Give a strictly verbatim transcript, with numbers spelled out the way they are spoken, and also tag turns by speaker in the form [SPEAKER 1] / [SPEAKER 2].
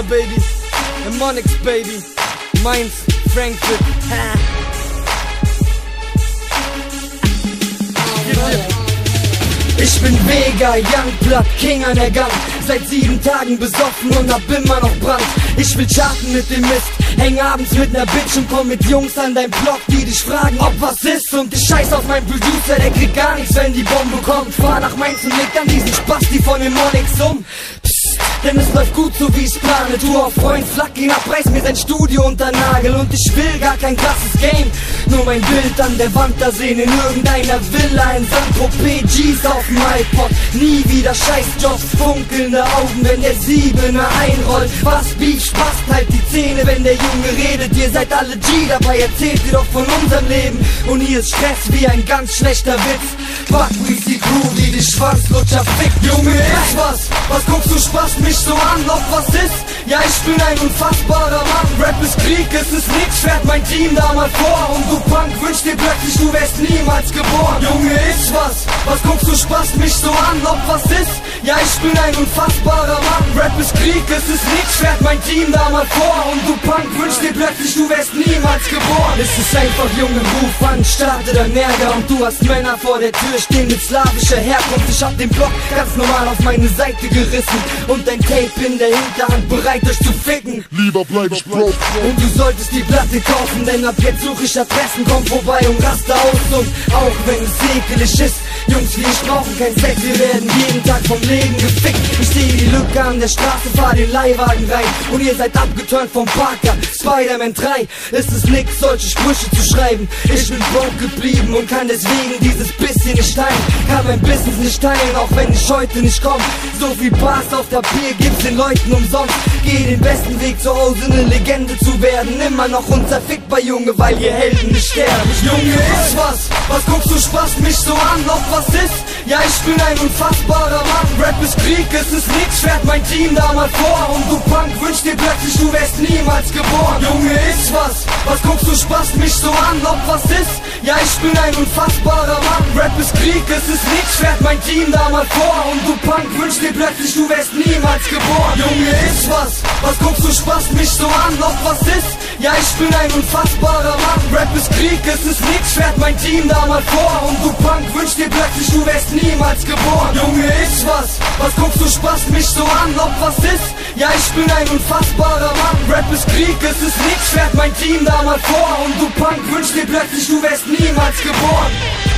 [SPEAKER 1] Berliner, Baby. The Monix, Baby. Mainz, Frankfurt. Ha. Ich bin Vega, Youngblood, King an der Gang. Seit sieben Tagen besoffen und hab immer noch Brand. Ich will charten mit dem Mist, häng abends mit ner Bitch und komm mit Jungs an dein Block, die dich fragen, ob was ist. Und ich scheiß auf meinen Producer, der kriegt gar nichts, wenn die Bombe kommt. Fahr nach Mainz und leg dann diesen Spasti von dem Monix um. Psst, denn es läuft gut, so wie ich's plane. Du auf Freund, flack ihn ab, reiß mir sein Studio unter Nagel. Und ich will gar kein krasses Game, nur mein Bild an der Wand da sehen. In irgendeiner Villa in Saint-Tropez, G's auf dem iPod. Nie wieder Scheißjobs, funkelnde Augen, wenn der Siebener einrollt. Was Beef, Spaß, halt die Zähne, wenn der Junge redet. Ihr seid alle G, dabei erzählt ihr doch von unserem Leben. Und hier ist Stress wie ein ganz schlechter Witz. Fuck, wie die Crew, die dich Schwanzlutscher fickt. Junge, ist was? Was guckst du, Spaß mich so an, ob was ist? Ja, ich bin ein unfassbarer Mann. Rap ist Krieg, es ist nix, fährt mein Team da mal vor. Und du Punk wünschst dir plötzlich, du wärst niemals geboren. Junge, ist was? Was guckst du, Spaß mich so an, ob was ist? Ja, ich bin ein unfassbarer Mann. Rap ist Krieg, es ist nix, fährt mein Team da mal vor. Und du Punk wünschst dir plötzlich, du wärst niemals geboren. Es ist einfach, Junge, ruf an, starte dein Ärger. Und du hast Männer vor der Tür stehen mit slawischer Herkunft. Ich hab den Block ganz normal auf meine Seite gerissen und dein Tape in der Hinterhand bereit, euch zu ficken.
[SPEAKER 2] Lieber bleib ich broke.
[SPEAKER 1] Und du solltest die Platte kaufen, denn ab jetzt suche ich Adressen, komm vorbei und raste aus. Und auch wenn es ekelig ist, Jungs wie ich brauchen kein Sex, wir werden jeden Tag vom Leben gefickt. Ich sehe die Lücke an der Straße, fahr den Leihwagen rein und ihr seid abgeturnt vom Parker. Spider-Man drei, es ist nix, solche Sprüche zu schreiben. Ich bin broke geblieben und kann deswegen dieses bisschen nicht teilen. Kann mein Business nicht teilen, auch wenn ich heute nicht komm. So viel Bars auf Papier gibt's den Leuten umsonst. Geh den besten Weg zu Hause, eine Legende zu werden. Immer noch unzerfickbar, Junge, weil ihr Helden nicht sterben. Junge, ist was? Was guckst du, Spaß mich so an, ob was ist? Ja, ich bin ein unfassbarer Mann. Rap ist Krieg, es ist nix, fährt mein Team da mal vor. Und du Punk wünschst dir plötzlich, du wärst niemals geboren. Junge, ist was? Was guckst du, Spaß mich so an, ob was ist? Ja, ich bin ein unfassbarer Mann. Rap ist Krieg, es ist nix, fährt mein Team da mal vor. Und du Punk wünschst dir plötzlich, du wärst niemals geboren. Junge, ist was? Was guckst du, Spaß mich so an, ob was ist? Ja, ich bin ein unfassbarer Mann. Rap ist Krieg, es ist nix, fährt mein Team da mal vor. Und du Punk wünschst dir plötzlich, du wärst niemals geboren. Junge, ist was? Was guckst du, Spaß mich so an, ob was ist? Ja, ich bin ein unfassbarer Mann. Rap ist Krieg, es ist nix, fährt mein Team da mal vor. Und du Punk wünschst dir plötzlich, du wärst niemals geboren.